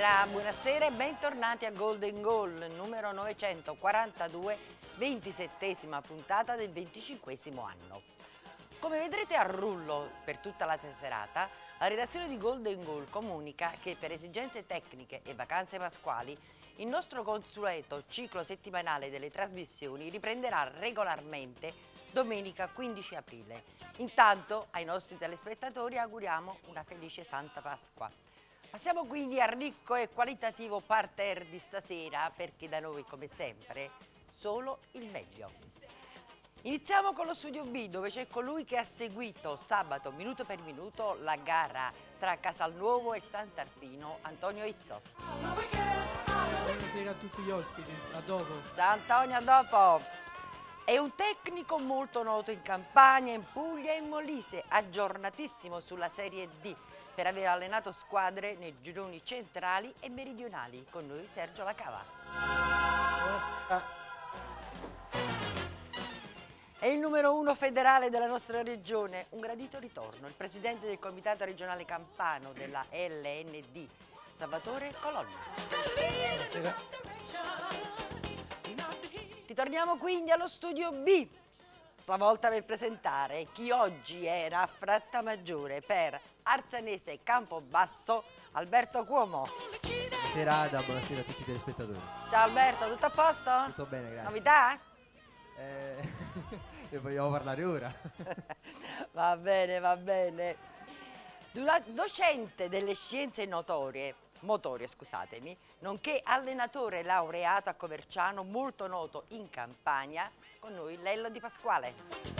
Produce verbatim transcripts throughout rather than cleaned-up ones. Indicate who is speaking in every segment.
Speaker 1: Buonasera, buonasera e bentornati a Golden Goal, numero novecentoquarantadue, ventisettesima puntata del venticinquesimo anno. Come vedrete a rullo per tutta la serata, la redazione di Golden Goal comunica che per esigenze tecniche e vacanze pasquali il nostro consueto ciclo settimanale delle trasmissioni riprenderà regolarmente domenica quindici aprile. Intanto ai nostri telespettatori auguriamo una felice Santa Pasqua. Passiamo quindi al ricco e qualitativo parterre di stasera, perché da noi, come sempre, solo il meglio. Iniziamo con lo Studio B, dove c'è colui che ha seguito sabato, minuto per minuto, la gara tra Casalnuovo e Sant'Arpino, Antonio Izzo.
Speaker 2: Buonasera a tutti gli ospiti, a dopo.
Speaker 1: Ciao Antonio, a dopo. È un tecnico molto noto in Campania, in Puglia e in Molise, aggiornatissimo sulla Serie D, per aver allenato squadre nei gironi centrali e meridionali. Con noi Sergio Lacava.
Speaker 2: Buonasera.
Speaker 1: È il numero uno federale della nostra regione, un gradito ritorno, il presidente del Comitato regionale campano della L N D, Salvatore Colonna.
Speaker 2: Buonasera.
Speaker 1: Ritorniamo quindi allo Studio B, stavolta per presentare chi oggi era a Frattamaggiore per Arzanese Campobasso, Alberto Cuomo.
Speaker 3: Buonasera Ada, buonasera a tutti i telespettatori.
Speaker 1: Ciao Alberto, tutto a posto?
Speaker 3: Tutto bene, grazie.
Speaker 1: Novità?
Speaker 3: Eh, ne vogliamo parlare ora?
Speaker 1: Va bene, va bene. Dula- docente delle scienze notorie, motorie, scusatemi, nonché allenatore laureato a Coverciano, molto noto in Campania, con noi Lello Di Pasquale.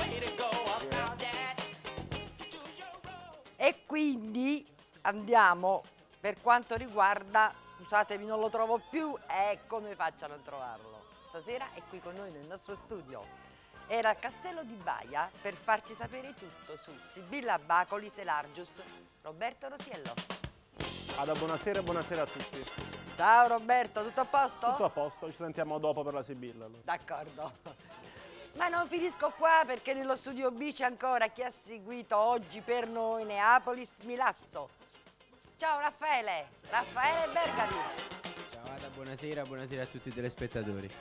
Speaker 1: E quindi andiamo per quanto riguarda, scusatemi non lo trovo più, e come faccio a non trovarlo? Stasera è qui con noi nel nostro studio. Era a Castello di Baia per farci sapere tutto su Sibilla Bacolis e Largius, Roberto Rosiello.
Speaker 4: Ada, buonasera e buonasera a tutti.
Speaker 1: Ciao Roberto, tutto a posto?
Speaker 4: Tutto a posto, ci sentiamo dopo per la Sibilla. Allora.
Speaker 1: D'accordo. Ma non finisco qua, perché nello Studio B c'è ancora chi ha seguito oggi per noi Neapolis Milazzo. Ciao Raffaele, Raffaele Bergami.
Speaker 5: Ciao Ada, buonasera, buonasera a tutti i telespettatori.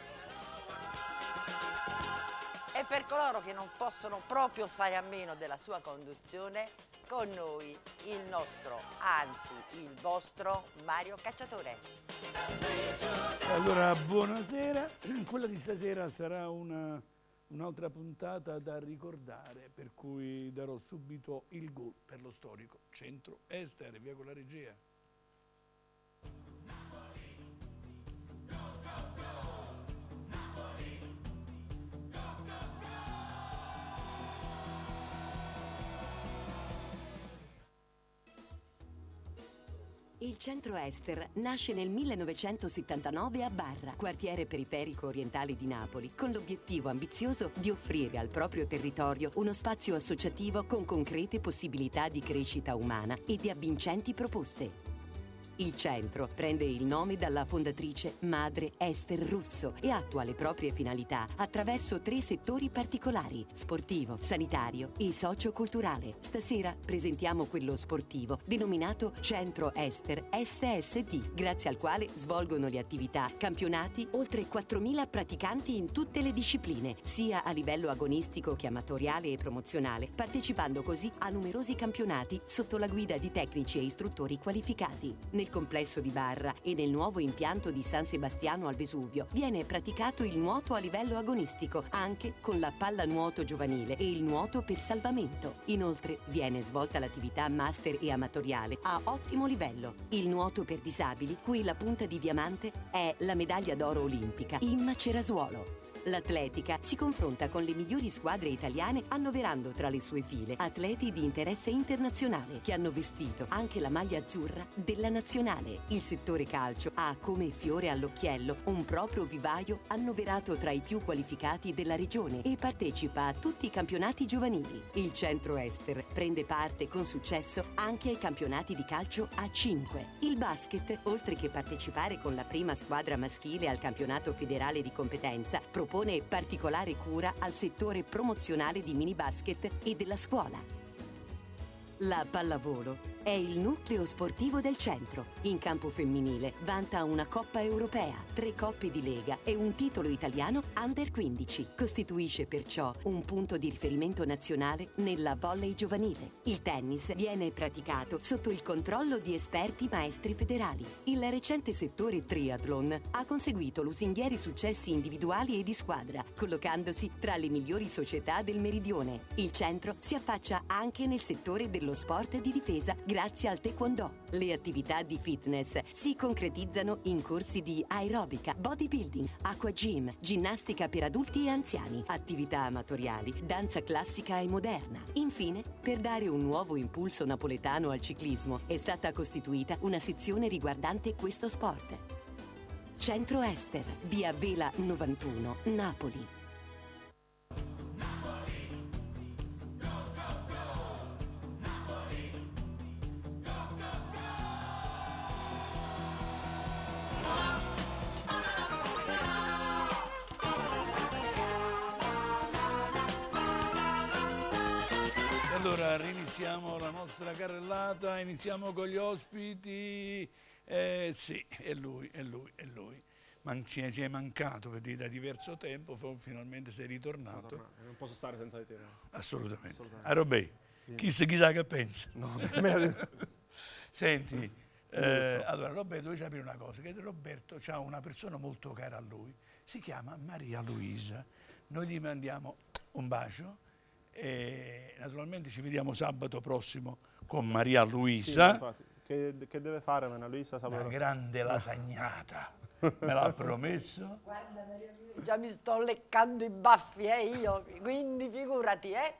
Speaker 1: E per coloro che non possono proprio fare a meno della sua conduzione, con noi il nostro, anzi il vostro Mario Cacciatore.
Speaker 6: Allora, buonasera. Quella di stasera sarà una, un'altra puntata da ricordare, per cui darò subito il gol per lo storico centro Ester, via con la regia.
Speaker 7: Il centro Ester nasce nel millenovecentosettantanove a Barra, quartiere periferico orientale di Napoli, con l'obiettivo ambizioso di offrire al proprio territorio uno spazio associativo con concrete possibilità di crescita umana e di avvincenti proposte. Il centro prende il nome dalla fondatrice madre Ester Russo e attua le proprie finalità attraverso tre settori particolari: sportivo, sanitario e socioculturale. Stasera presentiamo quello sportivo, denominato Centro Ester S S D, grazie al quale svolgono le attività campionati oltre quattromila praticanti in tutte le discipline, sia a livello agonistico che amatoriale e promozionale, partecipando così a numerosi campionati sotto la guida di tecnici e istruttori qualificati. Nel complesso di Barra e nel nuovo impianto di San Sebastiano al Vesuvio viene praticato il nuoto a livello agonistico, anche con la pallanuoto giovanile e il nuoto per salvamento. Inoltre viene svolta l'attività master e amatoriale a ottimo livello. Il nuoto per disabili, cui la punta di diamante è la medaglia d'oro olimpica Imma Cerasuolo. L'atletica si confronta con le migliori squadre italiane, annoverando tra le sue file atleti di interesse internazionale che hanno vestito anche la maglia azzurra della nazionale. Il settore calcio ha come fiore all'occhiello un proprio vivaio annoverato tra i più qualificati della regione e partecipa a tutti i campionati giovanili. Il centro Ester prende parte con successo anche ai campionati di calcio A cinque. Il basket, oltre che partecipare con la prima squadra maschile al campionato federale di competenza, propone particolare cura al settore promozionale di mini basket e della scuola. La pallavolo è il nucleo sportivo del centro. In campo femminile vanta una Coppa Europea, tre coppe di Lega e un titolo italiano under quindici. Costituisce perciò un punto di riferimento nazionale nella volley giovanile. Il tennis viene praticato sotto il controllo di esperti maestri federali. Il recente settore triathlon ha conseguito lusinghieri successi individuali e di squadra, collocandosi tra le migliori società del meridione. Il centro si affaccia anche nel settore dello sport di difesa grazie al taekwondo. Le attività di fitness si concretizzano in corsi di aerobica, bodybuilding, acqua gym, ginnastica per adulti e anziani, attività amatoriali, danza classica e moderna. Infine, per dare un nuovo impulso napoletano al ciclismo, è stata costituita una sezione riguardante questo sport. Centro Ester, via Vela novantuno, Napoli.
Speaker 6: Allora, riniziamo la nostra carrellata, iniziamo con gli ospiti. Eh, sì, è lui, è lui, è lui. Man ci è mancato per dire da diverso tempo, finalmente sei ritornato.
Speaker 4: Non posso stare senza di te.
Speaker 6: Assolutamente.
Speaker 4: Assolutamente.
Speaker 6: A Robei, chissà, chissà che pensa.
Speaker 4: No,
Speaker 6: Senti, eh, allora Roberto, devi sapere una cosa, che Roberto ha una persona molto cara a lui, si chiama Maria Luisa. Noi gli mandiamo un bacio. E naturalmente ci vediamo sabato prossimo con Maria Luisa.
Speaker 4: Sì, infatti. Che, che deve fare Maria Luisa?
Speaker 6: Una grande lasagnata, me l'ha promesso.
Speaker 1: Guarda Maria Luisa, già mi sto leccando i baffi, eh, io, quindi figurati, eh.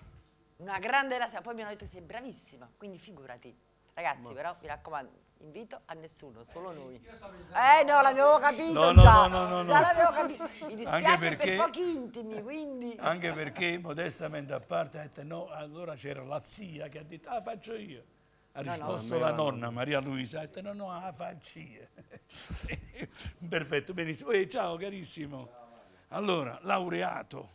Speaker 1: Una grande lasagna, poi mi hanno detto sei bravissima, quindi figurati. Ragazzi, ma... però mi raccomando, invito a nessuno, solo noi. Eh no, l'avevo capito
Speaker 6: no, no,
Speaker 1: già.
Speaker 6: No, no, no,
Speaker 1: già
Speaker 6: no.
Speaker 1: l'avevo capito. Mi dispiace
Speaker 6: Anche perché,
Speaker 1: per pochi intimi, quindi.
Speaker 6: Anche perché, modestamente a parte, ha detto no, allora c'era la zia che ha detto, ah, faccio io. Ha
Speaker 1: no,
Speaker 6: risposto
Speaker 1: no,
Speaker 6: la
Speaker 4: no,
Speaker 6: nonna, Maria Luisa, ha detto no, no, ah, faccio io. Perfetto, benissimo. E ciao, carissimo. Allora, laureato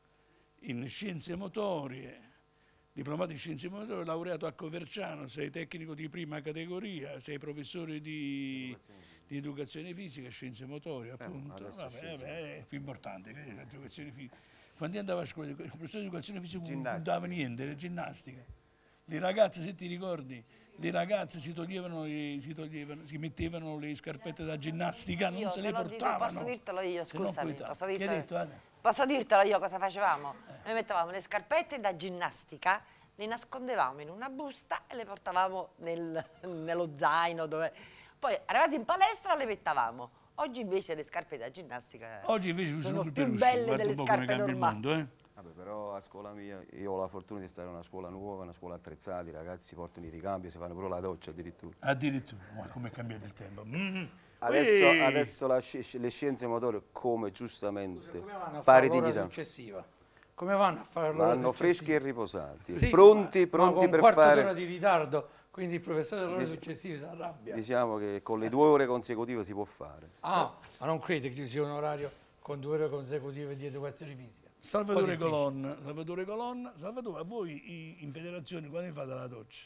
Speaker 6: in scienze motorie, diplomato in scienze motorie, laureato a Coverciano, sei tecnico di prima categoria, sei professore di, di educazione fisica e scienze motorie, appunto. Eh, vabbè, vabbè, è più importante, che educazione fisica. Quando andavo a scuola, il professore di educazione fisica non dava niente, era ginnastica. Le ragazze, se ti ricordi, le ragazze si toglievano, le, si, toglievano si mettevano le scarpette da ginnastica, non
Speaker 1: io
Speaker 6: se le portavano.
Speaker 1: Posso dirtelo io, scusami. Posso
Speaker 6: dirtelo, che hai detto, Anna?
Speaker 1: Posso dirtelo io cosa facevamo? Eh. Noi mettevamo le scarpette da ginnastica, le nascondevamo in una busta e le portavamo nel, nello zaino. Dove... Poi arrivati in palestra le mettavamo. Oggi invece le scarpe da ginnastica
Speaker 6: Oggi invece
Speaker 1: sono
Speaker 6: più
Speaker 1: più
Speaker 6: peluche,
Speaker 1: belle
Speaker 6: guarda
Speaker 1: delle
Speaker 6: un po' come
Speaker 1: scarpe
Speaker 6: cambia il
Speaker 1: normali.
Speaker 6: mondo, eh?
Speaker 8: Vabbè, però a scuola mia, io ho la fortuna di stare in una scuola nuova, una scuola attrezzata, i ragazzi si portano i ricambi, si fanno pure la doccia addirittura.
Speaker 6: Addirittura, ma come è cambiato il tempo. Mm.
Speaker 8: Adesso, adesso la, le scienze motorie, come giustamente,
Speaker 2: Come vanno a
Speaker 8: pari
Speaker 2: fare l'ora
Speaker 8: dignità.
Speaker 2: successiva? Come vanno a fare l'ora
Speaker 8: Vanno
Speaker 2: successiva?
Speaker 8: freschi e riposati,
Speaker 2: Sì,
Speaker 8: pronti,
Speaker 2: ma,
Speaker 8: pronti
Speaker 2: ma con
Speaker 8: per
Speaker 2: un quarto
Speaker 8: fare...
Speaker 2: d'ora di ritardo, quindi il professore dell'ora
Speaker 8: Dis-
Speaker 2: successiva si arrabbia.
Speaker 8: Diciamo che con le due ore consecutive si può fare.
Speaker 2: Ah, ma non crede che ci sia un orario con due ore consecutive di educazione fisica?
Speaker 6: Salvatore Colonna, Salvatore Colonna, Salvatore, a voi in federazione quando fate la doccia?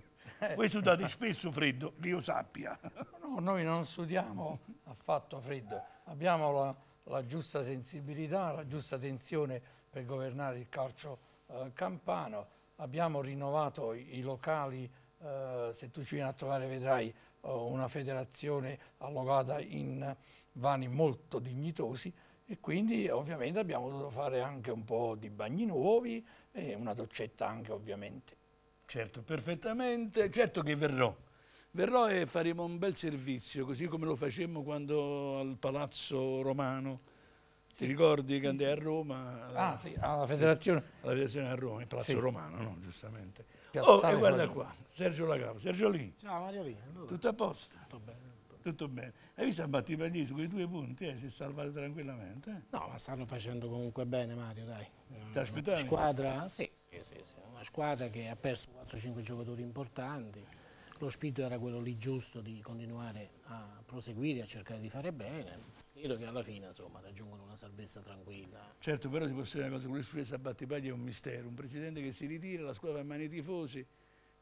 Speaker 6: Voi sudate spesso freddo, che io sappia.
Speaker 2: No, noi non sudiamo affatto freddo, abbiamo la, la giusta sensibilità, la giusta tensione per governare il calcio eh, campano, abbiamo rinnovato i, i locali, eh, se tu ci vieni a trovare vedrai oh, una federazione allogata in vani molto dignitosi e quindi ovviamente abbiamo dovuto fare anche un po' di bagni nuovi e una doccetta anche ovviamente.
Speaker 6: Certo, perfettamente, certo che verrò. Verrò e faremo un bel servizio, così come lo facemmo quando al Palazzo Romano. Ti sì. ricordi che andai a Roma?
Speaker 2: Ah sì, alla federazione.
Speaker 6: Sì, alla federazione a Roma, il Palazzo sì. Romano, no, giustamente.
Speaker 2: Piazzale
Speaker 6: Oh, e guarda qua, Sergio Lacava. Sergio lì.
Speaker 9: Ciao Mario lì. Allora.
Speaker 6: Tutto a posto?
Speaker 9: Tutto bene.
Speaker 6: Tutto bene. Hai visto a Battipagli su quei due punti? Eh? Si è salvato tranquillamente? Eh?
Speaker 9: No, ma stanno facendo comunque bene Mario, dai.
Speaker 6: Ti aspettavi?
Speaker 9: Una squadra, sì, sì, sì, sì, una squadra che ha perso quattro cinque giocatori importanti. Lo spirito era quello lì giusto di continuare a proseguire, a cercare di fare bene. Credo che alla fine insomma raggiungono una salvezza tranquilla.
Speaker 6: Certo, però si può dire una cosa, quello che è successo a Battipaglia è un mistero. Un presidente che si ritira, la squadra va in mani ai tifosi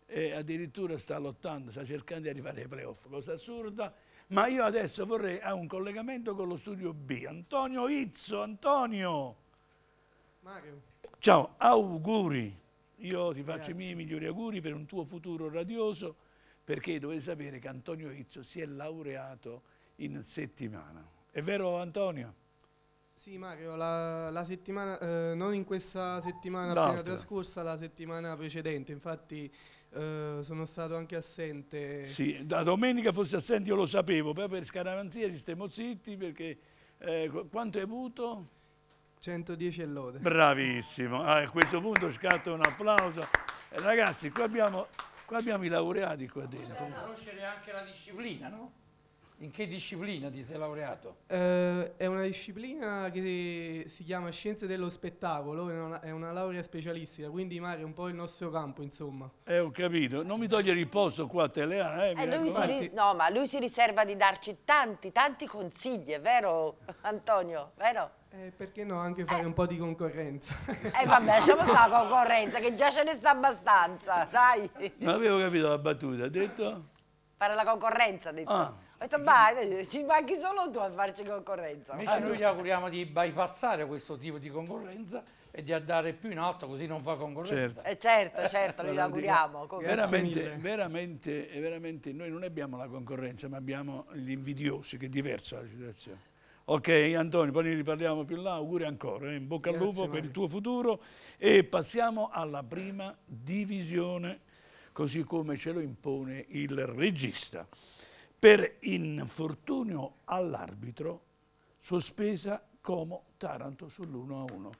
Speaker 6: e addirittura sta lottando, sta cercando di arrivare ai playoff, cosa assurda. Ma io adesso vorrei a un collegamento con lo studio B. Antonio Izzo, Antonio!
Speaker 10: Mario.
Speaker 6: Ciao, auguri! Io ti faccio
Speaker 10: Grazie.
Speaker 6: i miei migliori auguri per un tuo futuro radioso, perché dovete sapere che Antonio Izzo si è laureato in settimana. È vero, Antonio?
Speaker 10: Sì, Mario, la, la settimana, eh, non in questa settimana
Speaker 6: L'altra.
Speaker 10: appena trascorsa, la settimana precedente, infatti eh, sono stato anche assente.
Speaker 6: Sì, da domenica fosse assente io lo sapevo, poi per scaramanzia ci stiamo zitti perché eh, qu- quanto hai avuto?
Speaker 10: centodieci e lode.
Speaker 6: Bravissimo, ah, a questo punto scatta un applauso. Eh, ragazzi, qua abbiamo, qua abbiamo i laureati qua dentro.
Speaker 2: Conoscere anche la disciplina, no? In che disciplina ti sei laureato?
Speaker 10: Eh, è una disciplina che si chiama Scienze dello Spettacolo, è una, è una laurea specialistica, quindi Mario è un po' il nostro campo, insomma.
Speaker 6: Eh, ho capito, non mi togliere il posto qua a Telea, eh, mi
Speaker 1: Eh, lui si
Speaker 6: raccomando.
Speaker 1: ri- no, ma lui si riserva di darci tanti, tanti consigli, è vero Antonio? Vero?
Speaker 10: Eh, perché no, anche fare un po' di concorrenza.
Speaker 1: Eh vabbè, lasciamo stare la concorrenza, che già ce ne sta abbastanza, dai.
Speaker 6: Non avevo capito la battuta, ha detto?
Speaker 1: Fare la concorrenza, ha detto.
Speaker 6: Ah.
Speaker 1: Ho detto, vai, ci manchi solo tu a farci concorrenza.
Speaker 2: Invece noi gli auguriamo di bypassare questo tipo di concorrenza e di andare più in alto, così non fa concorrenza.
Speaker 6: Certo.
Speaker 1: Eh certo, certo,
Speaker 6: Ve
Speaker 1: lo
Speaker 6: lo
Speaker 1: auguriamo.
Speaker 6: dico.
Speaker 1: Con-
Speaker 6: Veramente, veramente, veramente noi non abbiamo la concorrenza, ma abbiamo gli invidiosi, che è diversa la situazione. Ok, Antonio, poi ne riparliamo più là, auguri ancora, eh, in bocca al
Speaker 10: Grazie,
Speaker 6: lupo per
Speaker 10: Mario.
Speaker 6: il tuo futuro e passiamo alla prima divisione, così come ce lo impone il regista. Per infortunio all'arbitro, sospesa Como Taranto sull'uno a uno.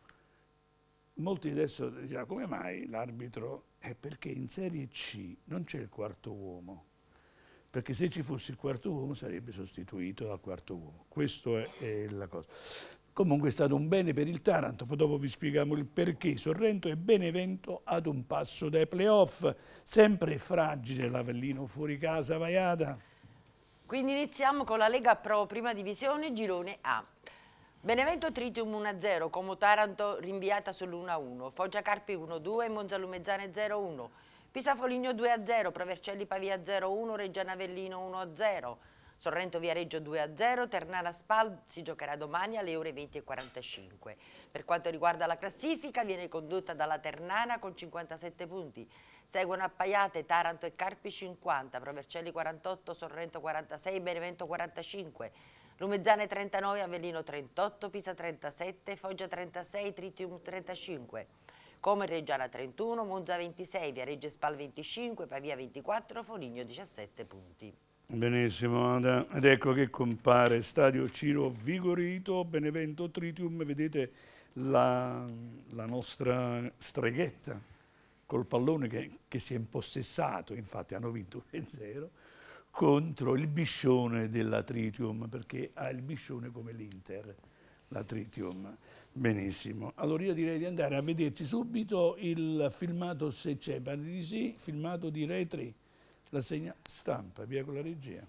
Speaker 6: Molti adesso diranno, come mai l'arbitro? È perché in Serie C non c'è il quarto uomo, perché se ci fosse il quarto uomo sarebbe sostituito dal quarto uomo. Questo è, è la cosa. Comunque è stato un bene per il Taranto, poi dopo vi spieghiamo il perché. Sorrento e Benevento ad un passo dai playoff, sempre fragile l'Avellino fuori casa, vaiata.
Speaker 1: Quindi iniziamo con la Lega Pro Prima Divisione, girone A. Benevento Tritium uno a zero, Como Taranto rinviata sull'uno a uno, Foggia Carpi uno a due, Monza Lumezzane zero a uno, Pisa Foligno due a zero, Provercelli Pavia zero a uno, Reggiana Avellino uno a zero, Sorrento Viareggio due a zero, Ternana Spal si giocherà domani alle ore venti e quarantacinque. Per quanto riguarda la classifica, viene condotta dalla Ternana con cinquantasette punti. Seguono Appaiate, Taranto e Carpi cinquanta, Provercelli quarantotto, Sorrento quarantasei, Benevento quarantacinque, Lumezzane trentanove, Avellino trentotto, Pisa trentasette, Foggia trentasei, Tritium trentacinque. Como e Reggiana trentuno, Monza ventisei, Viareggio e Spal venticinque, Pavia ventiquattro, Foligno diciassette punti.
Speaker 6: Benissimo, ed ecco che compare Stadio Ciro Vigorito, Benevento Tritium, vedete la, la nostra streghetta col pallone che, che si è impossessato, infatti hanno vinto uno a zero, contro il Biscione della Tritium, perché ha il Biscione come l'Inter, la Tritium. Benissimo, allora io direi di andare a vederci subito il filmato, se c'è, pare di sì, filmato di Rai tre. La segna stampa, via con la regia.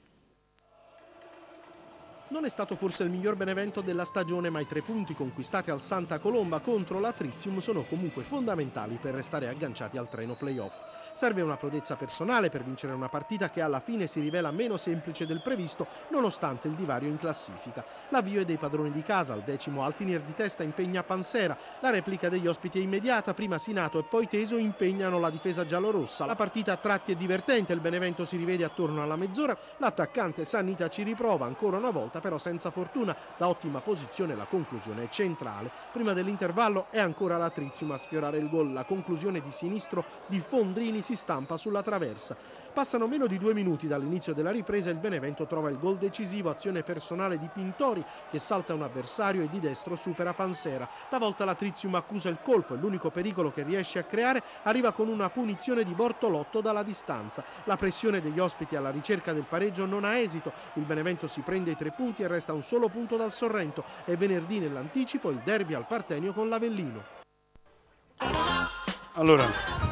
Speaker 11: Non è stato forse il miglior Benevento della stagione, ma i tre punti conquistati al Santa Colomba contro la Tritium sono comunque fondamentali per restare agganciati al treno playoff. Serve una prodezza personale per vincere una partita che alla fine si rivela meno semplice del previsto, nonostante il divario in classifica. L'avvio è dei padroni di casa, al decimo Altinier di testa impegna Pansera, la replica degli ospiti è immediata, prima Sinato e poi Teso impegnano la difesa giallorossa. La partita a tratti è divertente, il Benevento si rivede attorno alla mezz'ora, l'attaccante Sannita ci riprova ancora una volta, però senza fortuna, da ottima posizione la conclusione è centrale. Prima dell'intervallo è ancora la Tritium a sfiorare il gol, la conclusione di sinistro di Fondrini si stampa sulla traversa. Passano meno di due minuti dall'inizio della ripresa e il Benevento trova il gol decisivo, azione personale di Pintori che salta un avversario e di destro supera Pansera. Stavolta la Tritium accusa il colpo e l'unico pericolo che riesce a creare arriva con una punizione di Bortolotto dalla distanza. La pressione degli ospiti alla ricerca del pareggio non ha esito, il Benevento si prende i tre punti e resta un solo punto dal Sorrento e venerdì nell'anticipo il derby al Partenio con l'Avellino.
Speaker 6: Allora,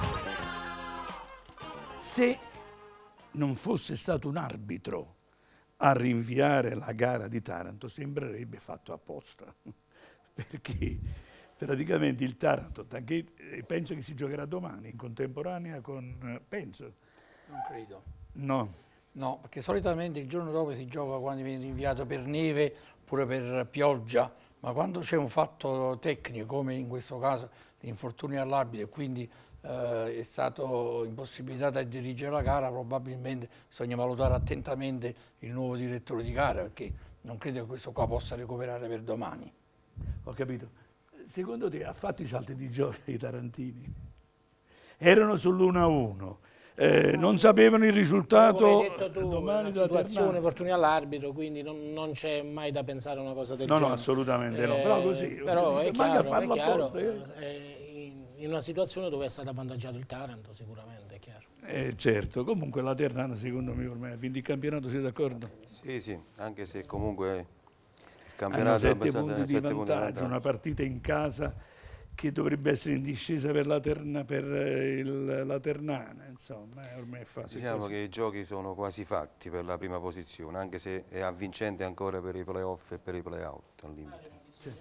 Speaker 6: se non fosse stato un arbitro a rinviare la gara di Taranto, sembrerebbe fatto apposta. Perché? praticamente il Taranto, anche, penso che si giocherà domani in contemporanea con, penso.
Speaker 2: Non credo.
Speaker 6: No.
Speaker 2: No, perché solitamente il giorno dopo si gioca quando viene rinviato per neve oppure per pioggia, ma quando c'è un fatto tecnico, come in questo caso l'infortunio all'arbitro e quindi eh, è stato impossibilitato a dirigere la gara, probabilmente bisogna valutare attentamente il nuovo direttore di gara, perché non credo che questo qua possa recuperare per domani.
Speaker 6: Ho capito. Secondo te ha fatto i salti di gioia i tarantini? Erano sull'uno a uno. Eh, non sapevano il risultato.
Speaker 9: Come hai detto tu,
Speaker 6: domani
Speaker 9: una
Speaker 6: della
Speaker 9: situazione
Speaker 6: Ternana.
Speaker 9: opportuna all'arbitro, quindi non, non c'è mai da pensare a una cosa del
Speaker 6: No,
Speaker 9: genere.
Speaker 6: no, assolutamente
Speaker 9: Eh,
Speaker 6: no. Però così.
Speaker 9: Però è
Speaker 6: manca a
Speaker 9: chiaro,
Speaker 6: farlo
Speaker 9: è chiaro,
Speaker 6: apposta. Eh.
Speaker 9: eh, in, in una situazione dove è stato avvantaggiato il Taranto, sicuramente, è chiaro.
Speaker 6: Eh, certo, comunque la Ternana secondo me ormai ha vinto il campionato, sei d'accordo?
Speaker 8: Sì, sì, anche se comunque il
Speaker 6: Hanno
Speaker 8: campionato è
Speaker 6: sette
Speaker 8: abbastanza
Speaker 6: punti di
Speaker 8: sette punti di
Speaker 6: vantaggio, una partita in casa che dovrebbe essere in discesa per la, terna, per il, la Ternana, insomma, eh, ormai è facile.
Speaker 8: Diciamo
Speaker 6: così.
Speaker 8: che i giochi sono quasi fatti per la prima posizione, anche se è avvincente ancora per i play-off e per i play-out al limite.
Speaker 6: Sì.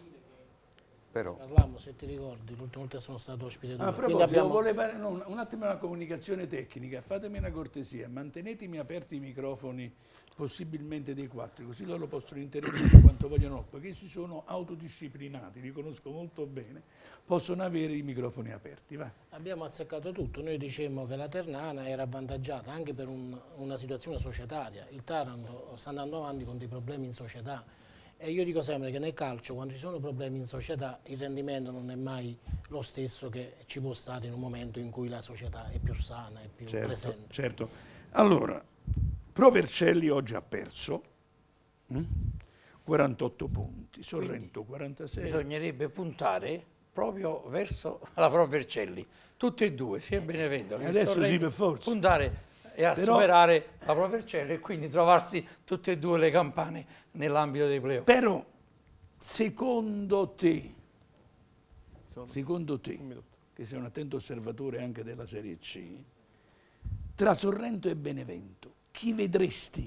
Speaker 8: Però
Speaker 9: Parlammo, se ti ricordi, l'ultima volta sono stato ospite
Speaker 6: Ah, a
Speaker 9: tu.
Speaker 6: proposito,
Speaker 9: abbiamo...
Speaker 6: volevo fare no, un attimo una comunicazione tecnica, fatemi una cortesia, mantenetemi aperti i microfoni possibilmente dei quattro, così loro possono intervenire quanto vogliono, perché si sono autodisciplinati, li conosco molto bene, possono avere i microfoni aperti. Va.
Speaker 9: Abbiamo azzeccato tutto, noi dicemmo che la Ternana era avvantaggiata anche per un, una situazione societaria, il Taranto sta andando avanti con dei problemi in società e io dico sempre che nel calcio quando ci sono problemi in società il rendimento non è mai lo stesso che ci può stare in un momento in cui la società è più sana, è più
Speaker 6: Certo,
Speaker 9: presente.
Speaker 6: certo. Allora, Pro Vercelli oggi ha perso hm? quarantotto punti, Sorrento quarantasei.
Speaker 2: Bisognerebbe puntare proprio verso la Pro Vercelli, tutti e due, sia Benevento che
Speaker 6: Adesso
Speaker 2: Sorrento,
Speaker 6: sì, per forza.
Speaker 2: puntare e a
Speaker 6: Però-
Speaker 2: superare la Pro Vercelli e quindi trovarsi tutte e due le campane nell'ambito dei playoff.
Speaker 6: Però, secondo te, secondo te, che sei un attento osservatore anche della Serie C, tra Sorrento e Benevento, chi vedresti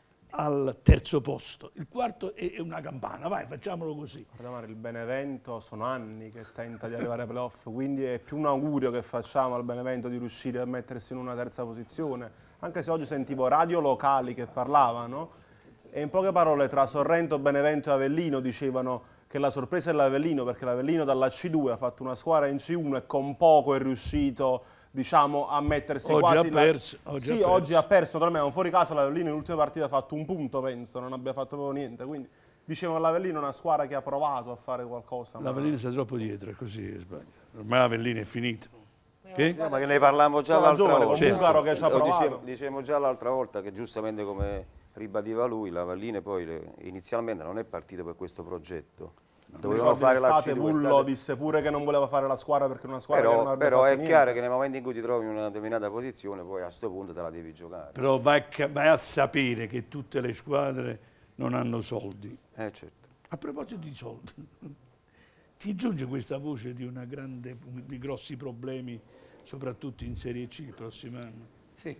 Speaker 6: al terzo posto? Il quarto è è una campana, vai, facciamolo così.
Speaker 4: Guarda Mario, il Benevento sono anni che tenta di arrivare ai playoff, quindi è più un augurio che facciamo al Benevento di riuscire a mettersi in una terza posizione, anche se oggi sentivo radio locali che parlavano e in poche parole tra Sorrento, Benevento e Avellino dicevano che la sorpresa è l'Avellino, perché l'Avellino dalla C due ha fatto una squadra in C uno e con poco è riuscito, diciamo, a mettersi
Speaker 6: Oggi
Speaker 4: quasi...
Speaker 6: ha perso, oggi
Speaker 4: sì,
Speaker 6: ha perso.
Speaker 4: oggi ha perso, naturalmente, fuori casa l'Avellino nell'ultima partita ha fatto un punto, penso, non abbia fatto proprio niente, quindi dicevano che l'Avellino è una squadra che ha provato a fare qualcosa. ma-
Speaker 6: L'Avellino sta troppo dietro, è così, sbaglio. Ormai l'Avellino è finito. Che?
Speaker 8: No, ma che ne parlavamo già
Speaker 4: Sono
Speaker 8: l'altra
Speaker 4: giovane,
Speaker 8: volta.
Speaker 4: comunque Ungaro che ci ha
Speaker 8: Lo
Speaker 4: provato.
Speaker 8: dicevo, dicevo già l'altra volta che giustamente come ribadiva lui, la Valline poi le- inizialmente non è partito per questo progetto. Dovevano fare la
Speaker 4: l'estate,
Speaker 8: C due,
Speaker 4: Vullo
Speaker 8: estate.
Speaker 4: disse pure che non voleva fare la squadra perché una squadra che non
Speaker 8: Però,
Speaker 4: avrebbe
Speaker 8: però
Speaker 4: fatto
Speaker 8: è
Speaker 4: niente.
Speaker 8: chiaro che nel momento in cui ti trovi in una determinata posizione, poi a questo punto te la devi giocare.
Speaker 6: Però vai, a- vai a sapere che tutte le squadre non hanno soldi.
Speaker 8: Eh, certo.
Speaker 6: A proposito di soldi, ti giunge questa voce di, una grande, di grossi problemi, soprattutto in Serie C il prossimo anno?
Speaker 2: Sì,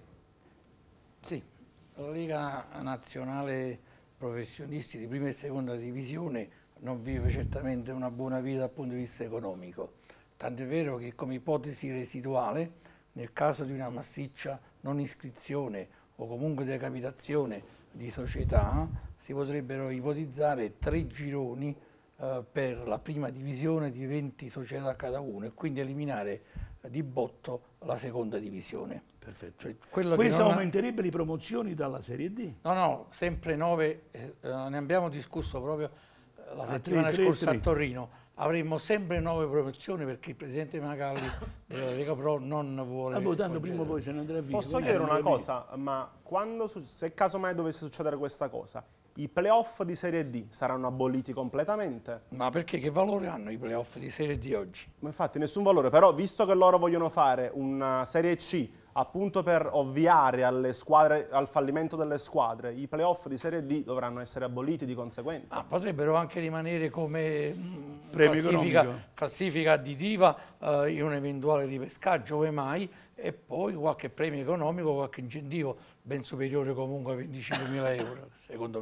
Speaker 2: sì. La Lega Nazionale Professionisti di prima e seconda divisione non vive certamente una buona vita dal punto di vista economico. Tant'è vero che come ipotesi residuale, nel caso di una massiccia non iscrizione o comunque decapitazione di società, si potrebbero ipotizzare tre gironi eh, per la prima divisione di venti società cada uno e quindi eliminare di botto la seconda divisione.
Speaker 6: Perfetto.
Speaker 2: Cioè, quello che
Speaker 6: Questo
Speaker 2: non ha-
Speaker 6: aumenterebbe le promozioni dalla Serie D?
Speaker 2: No, no, sempre nove, eh, ne abbiamo discusso proprio eh, la
Speaker 6: Ah,
Speaker 2: settimana
Speaker 6: tre, tre,
Speaker 2: scorsa
Speaker 6: tre.
Speaker 2: a Torino. Avremmo sempre nove promozioni perché il presidente Magalli della Lega Pro non vuole...
Speaker 6: Ah, votando
Speaker 2: concedere.
Speaker 6: prima o poi se ne andrà via.
Speaker 4: Posso
Speaker 6: Come
Speaker 4: chiedere
Speaker 6: se
Speaker 4: una
Speaker 6: ne andrà
Speaker 4: cosa, ma quando, su- se casomai dovesse succedere questa cosa, i playoff di Serie D saranno aboliti completamente?
Speaker 2: Ma perché che valore hanno i playoff di Serie D oggi?
Speaker 4: Ma infatti nessun valore, però visto che loro vogliono fare una Serie C appunto per ovviare alle squadre, al fallimento delle squadre, i playoff di Serie D dovranno essere aboliti di conseguenza.
Speaker 2: Ah, potrebbero anche rimanere come mh,
Speaker 6: Premio
Speaker 2: classifica,
Speaker 6: economico.
Speaker 2: classifica additiva eh, in un eventuale ripescaggio, ove mai, e poi qualche premio economico, qualche incentivo ben superiore comunque a venticinquemila euro, secondo me.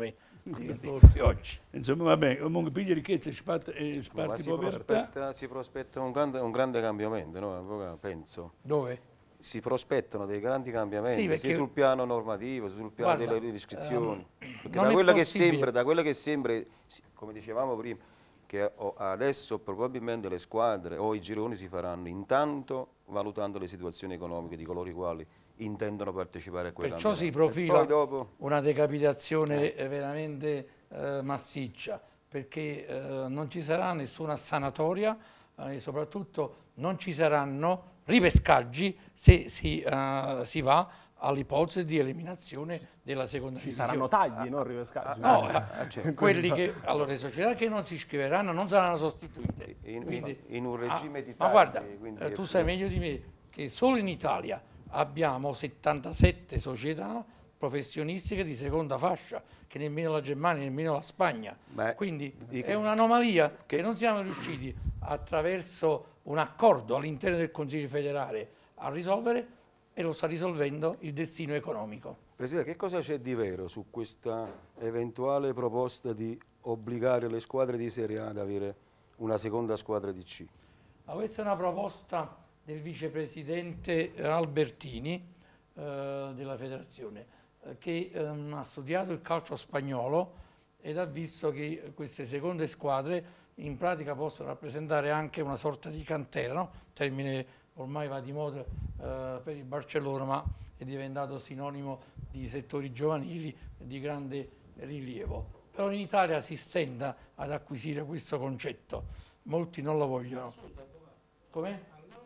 Speaker 6: forse. Oggi. Insomma, vabbè, comunque pigli ricchezza e sparti, e sparti
Speaker 8: si
Speaker 6: povertà.
Speaker 8: Prospetta, si prospetta un grande, un grande cambiamento, no? Penso.
Speaker 2: Dove?
Speaker 8: Si prospettano dei grandi cambiamenti, sì, sia sul piano normativo, sia sul piano guarda, delle iscrizioni. Um, perché da quella, che sembra, da quella che sembra, come dicevamo prima, che adesso probabilmente le squadre o i gironi si faranno intanto valutando le situazioni economiche di coloro i quali intendono partecipare a quella.
Speaker 2: Perciò si profila dopo... una decapitazione eh. veramente eh, massiccia, perché eh, non ci sarà nessuna sanatoria eh, e soprattutto non ci saranno ripescaggi se si, uh, si va all'ipotesi di eliminazione della seconda
Speaker 4: ci
Speaker 2: divisione.
Speaker 4: Ci saranno tagli, ah, non ripescaggi.
Speaker 2: No, ah, cioè, quelli che, allora, le società che non si iscriveranno non saranno sostituite.
Speaker 8: In,
Speaker 2: quindi,
Speaker 8: in un regime
Speaker 2: ah,
Speaker 8: di tagli.
Speaker 2: Ma guarda,
Speaker 8: eh,
Speaker 2: tu sai meglio di me che solo in Italia abbiamo settantasette società professionistiche di seconda fascia, che nemmeno la Germania, nemmeno la Spagna. Beh, quindi dico, è un'anomalia che, che non siamo riusciti attraverso un accordo all'interno del Consiglio federale a risolvere, e lo sta risolvendo il destino economico.
Speaker 8: Presidente, che cosa c'è di vero su questa eventuale proposta di obbligare le squadre di Serie A ad avere una seconda squadra di C?
Speaker 2: Ma questa è una proposta del vicepresidente Albertini eh, della federazione, eh, che ehm, ha studiato il calcio spagnolo ed ha visto che queste seconde squadre in pratica possono rappresentare anche una sorta di cantera, no? Termine ormai va di moda eh, per il Barcellona, ma è diventato sinonimo di settori giovanili di grande rilievo. Però in Italia si stenta ad acquisire questo concetto, molti non lo vogliono. Com'è?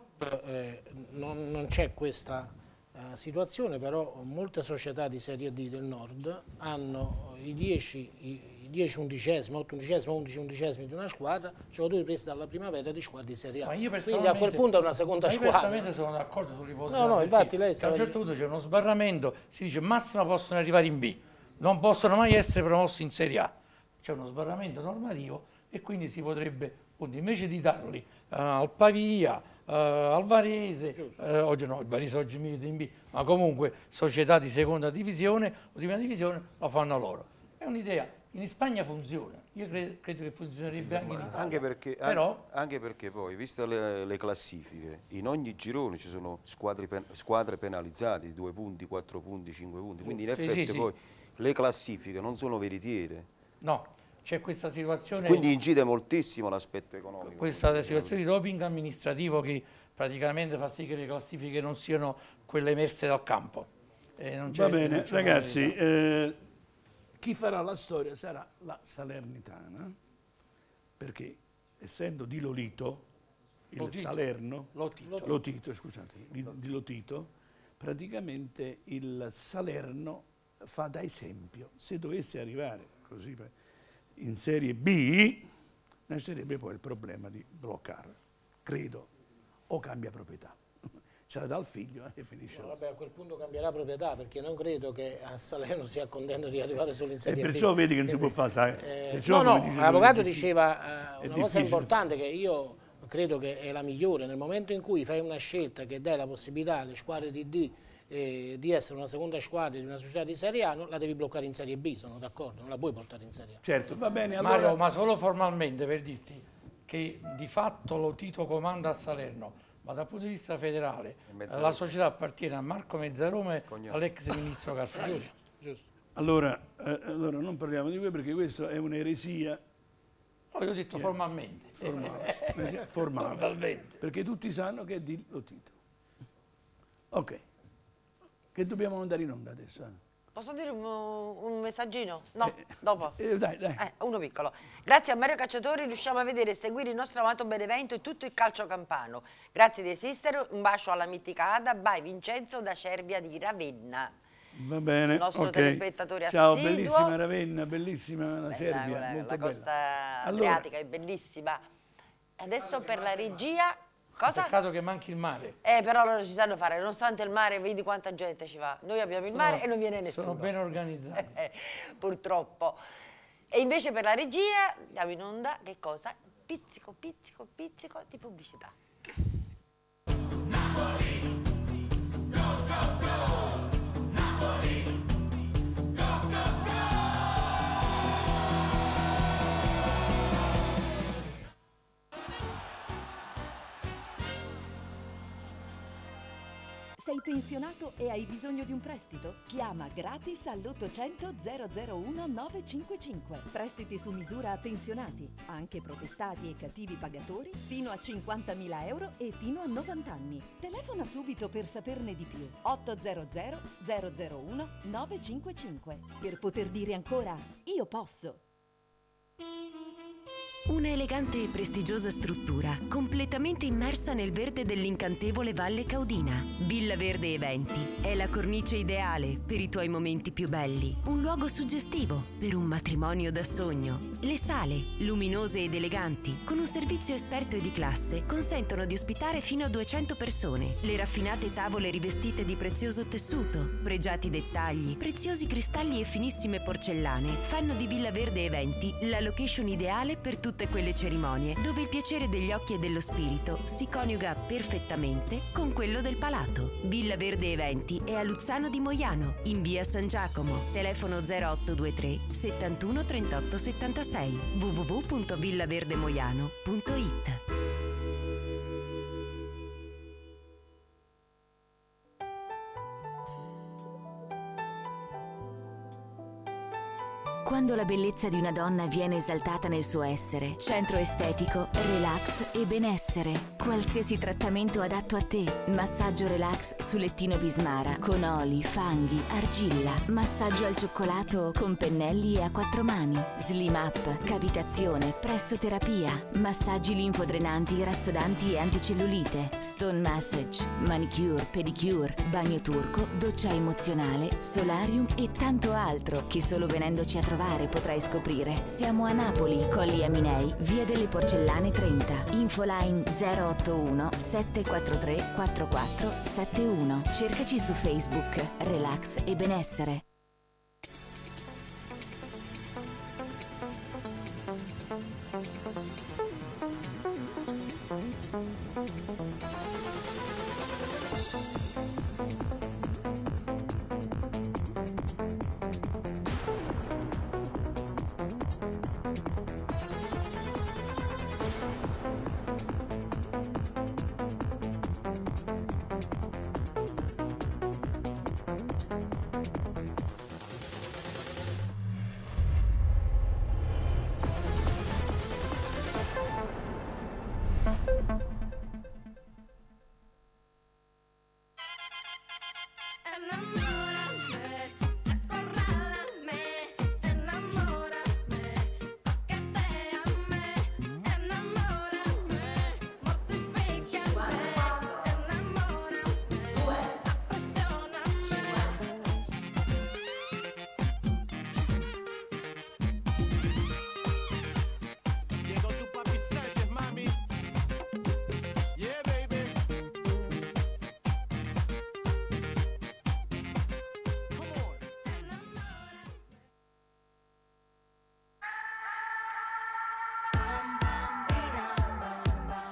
Speaker 9: Eh, non non c'è questa uh, situazione, però molte società di Serie D del Nord hanno i dieci, i, dieci undicesimi, otto undicesimi, undici undicesimi di una squadra, giocatori presi dalla primavera di squadre di Serie A.
Speaker 2: Ma io
Speaker 9: quindi a quel punto è una seconda
Speaker 2: ma io
Speaker 9: squadra.
Speaker 2: Personalmente sono d'accordo sull'ipotesi.
Speaker 9: No, no, infatti lei
Speaker 2: a un certo punto c'è uno sbarramento, si dice massimo possono arrivare in B, non possono mai essere promossi in Serie A. C'è uno sbarramento normativo e quindi si potrebbe, appunto, invece di darli uh, al Pavia, uh, al Varese, uh, oggi no, il Varese oggi milita in B, ma comunque società di seconda divisione o di prima divisione lo fanno loro. È un'idea. In Spagna funziona, io credo, credo che funzionerebbe anche in Italia.
Speaker 8: Anche perché, Però, anche perché poi, viste le, le classifiche, in ogni girone ci sono squadre, pen, squadre penalizzate, due punti, quattro punti, cinque punti, quindi in effetti sì, sì, poi sì. le classifiche non sono veritiere.
Speaker 2: No, c'è questa situazione...
Speaker 8: Quindi incide moltissimo l'aspetto economico.
Speaker 2: Questa situazione di doping amministrativo che praticamente fa sì che le classifiche non siano quelle emerse dal campo. Eh, non
Speaker 6: Va bene, ragazzi... Eh, chi farà la storia sarà la Salernitana, perché essendo di Lolito, il
Speaker 2: Lotito.
Speaker 6: Salerno,
Speaker 2: Lotito.
Speaker 6: Lotito, scusate, di, di Lotito, praticamente il Salerno fa da esempio. Se dovesse arrivare così in Serie B, nascerebbe poi il problema di bloccare, credo, o cambia proprietà. Ce la dà il figlio e finisce.
Speaker 9: No, vabbè, a quel punto cambierà proprietà, perché non credo che a Salerno sia contento di arrivare solo in Serie
Speaker 6: B.
Speaker 9: E
Speaker 6: perciò vedi che non si può fare, sai?
Speaker 9: Eh, no, no, l'avvocato diceva uh, una cosa importante che io credo che è la migliore. Nel momento in cui fai una scelta che dai la possibilità alle squadre di D eh, di essere una seconda squadra di una società di Serie A, non la devi bloccare in Serie B, sono d'accordo, non la puoi portare in Serie A.
Speaker 6: Certo, va bene. Allora...
Speaker 2: Mario, ma solo formalmente, per dirti che di fatto Lotito comanda a Salerno, ma dal punto di vista federale la società appartiene a Marco Mezzarome, all'ex ministro Carfagna.
Speaker 9: Giusto, giusto.
Speaker 6: Allora, eh, allora non parliamo di questo perché questa è un'eresia.
Speaker 2: No, io ho detto yeah. formalmente.
Speaker 6: Formale. Formale.
Speaker 2: Formalmente.
Speaker 6: Perché tutti sanno che è di Lotito. Ok. Che dobbiamo andare in onda adesso? Eh?
Speaker 1: Posso dire un, un messaggino? No,
Speaker 6: eh,
Speaker 1: dopo.
Speaker 6: Eh, dai, dai.
Speaker 1: Eh, uno piccolo. Grazie a Mario Cacciatori riusciamo a vedere e seguire il nostro amato Benevento e tutto il calcio campano. Grazie di esistere, un bacio alla mitica Ada, by Vincenzo da Cervia di Ravenna.
Speaker 6: Va bene,
Speaker 1: il nostro
Speaker 6: okay.
Speaker 1: telespettatore
Speaker 6: Ciao,
Speaker 1: assiduo.
Speaker 6: bellissima Ravenna, bellissima la
Speaker 1: Bella,
Speaker 6: Cervia,
Speaker 1: quella,
Speaker 6: molto
Speaker 1: la
Speaker 6: bella.
Speaker 1: costa
Speaker 6: allora,
Speaker 1: adriatica è bellissima. Adesso per la regia... Cosa?
Speaker 2: Peccato che manchi il mare.
Speaker 1: Eh, però loro ci sanno fare, nonostante il mare, vedi quanta gente ci va. Noi abbiamo il mare
Speaker 2: sono,
Speaker 1: e non viene nessuno.
Speaker 2: Sono ben organizzati.
Speaker 1: Eh, purtroppo. E invece per la regia andiamo in onda, che cosa? Pizzico, pizzico, pizzico di pubblicità. Napoli, go, go, go! Napoli, go, go, go!
Speaker 7: Sei pensionato e hai bisogno di un prestito? Chiama gratis all'ottocento zero zero uno nove cinque cinque. Prestiti su misura a pensionati, anche protestati e cattivi pagatori, fino a cinquantamila euro e fino a novanta anni. Telefona subito per saperne di più. ottocento zero zero uno nove cinque cinque. Per poter dire ancora, io posso.
Speaker 12: Una elegante e prestigiosa struttura, completamente immersa nel verde dell'incantevole Valle Caudina. Villa Verde Eventi è la cornice ideale per i tuoi momenti più belli. Un luogo suggestivo per un matrimonio da sogno. Le sale, luminose ed eleganti, con un servizio esperto e di classe, consentono di ospitare fino a duecento persone. Le raffinate tavole rivestite di prezioso tessuto, pregiati dettagli, preziosi cristalli e finissime porcellane fanno di Villa Verde Eventi la location ideale per tutte quelle cerimonie dove il piacere degli occhi e dello spirito si coniuga perfettamente con quello del palato. Villa Verde Eventi è a Luzzano di Moiano, in via San Giacomo, telefono zero otto due tre settantuno trentotto settantasei, w w w punto villaverdemoiano punto it.
Speaker 13: Quando la bellezza di una donna viene esaltata nel suo essere, centro estetico, relax e benessere. Qualsiasi trattamento adatto a te. Massaggio relax su lettino Bismara con oli, fanghi, argilla. Massaggio al cioccolato con pennelli e a quattro mani. Slim up, cavitazione, pressoterapia. Massaggi linfodrenanti, rassodanti e anticellulite. Stone massage, manicure, pedicure, bagno turco, doccia emozionale, solarium e tanto altro che solo venendoci a trovare potrai scoprire. Siamo a Napoli, Colli Aminei, via delle Porcellane trenta. Infoline zero otto uno sette quattro tre quattro quattro sette uno. Cercaci su Facebook, Relax e Benessere.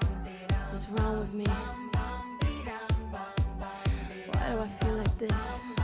Speaker 14: What's wrong with me? Why do I feel like this?